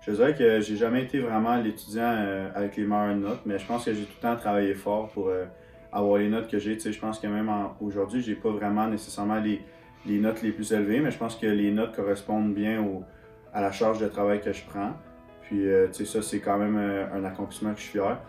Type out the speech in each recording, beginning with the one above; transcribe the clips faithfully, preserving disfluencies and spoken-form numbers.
Je dirais que j'ai jamais été vraiment l'étudiant euh, avec les meilleures notes, mais je pense que j'ai tout le temps travaillé fort pour euh, avoir les notes que j'ai. Tu sais, je pense que même en- aujourd'hui, j'ai pas vraiment nécessairement les, les notes les plus élevées, mais je pense que les notes correspondent bien au, à la charge de travail que je prends. Puis, euh, tu sais, ça, c'est quand même euh, un accomplissement que je suis fier.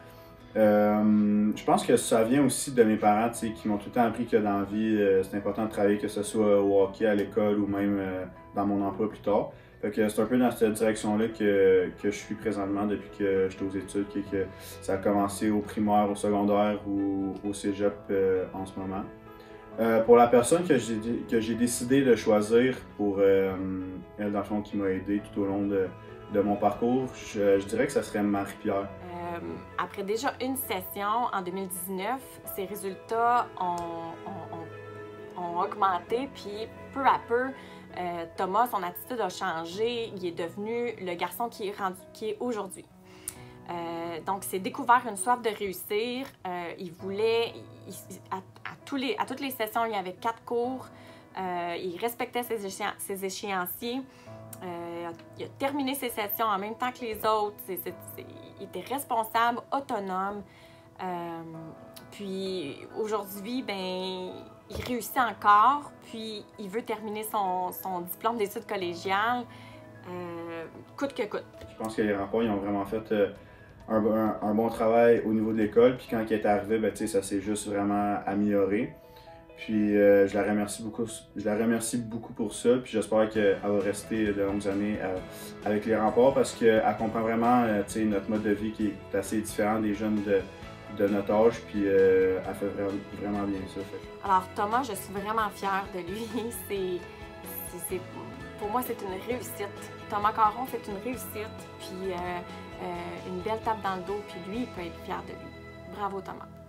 Euh, je pense que ça vient aussi de mes parents, tu sais, qui m'ont tout le temps appris que dans la vie, euh, c'est important de travailler, que ce soit au hockey, à l'école ou même euh, dans mon emploi plus tard. Fait que c'est un peu dans cette direction-là que, que je suis présentement depuis que j'étais aux études, que, que ça a commencé au primaire, au secondaire ou au cégep euh, en ce moment. Euh, pour la personne que j'ai que j'ai décidé de choisir pour euh, elle, dans le fond, qui m'a aidé tout au long de, de mon parcours, je, je dirais que ça serait Marie-Pierre. Euh, après déjà une session en deux mille dix-neuf, ses résultats ont, ont- ont- ont augmenté, puis peu à peu, euh, Thomas, son attitude a changé. Il est devenu le garçon qui est, rendu, qui est aujourd'hui. Euh, donc, il s'est découvert une soif de réussir. Euh, il voulait, il- à, à tous les, à toutes les sessions, il y avait quatre cours. Euh, il respectait ses, échéan- ses échéanciers. Euh, il a terminé ses sessions en même temps que les autres. C'est- c'est- c'est- il était responsable, autonome. Euh, puis aujourd'hui, ben, il réussit encore. Puis il veut terminer son, son diplôme d'études collégiales, euh, coûte que coûte. Je pense que les remparts, ils ont vraiment fait euh, un, un- un bon travail au niveau de l'école. Puis quand il est arrivé, ben, tu sais, ça s'est juste vraiment amélioré. Puis euh, je la remercie beaucoup, je la remercie beaucoup pour ça. Puis j'espère qu'elle va rester de longues années euh, avec les remparts parce qu'elle comprend vraiment euh, tu sais, notre mode de vie qui est assez différent des jeunes de, de notre âge. Puis euh, elle fait vraiment, vraiment bien ça. Fait. Alors Thomas, je suis vraiment fière de lui. C'est, c'est, c'est- pour moi, c'est une réussite. Thomas Caron, c'est une réussite. Puis euh, euh, une belle tape dans le dos. Puis lui, il peut être fier de lui. Bravo Thomas.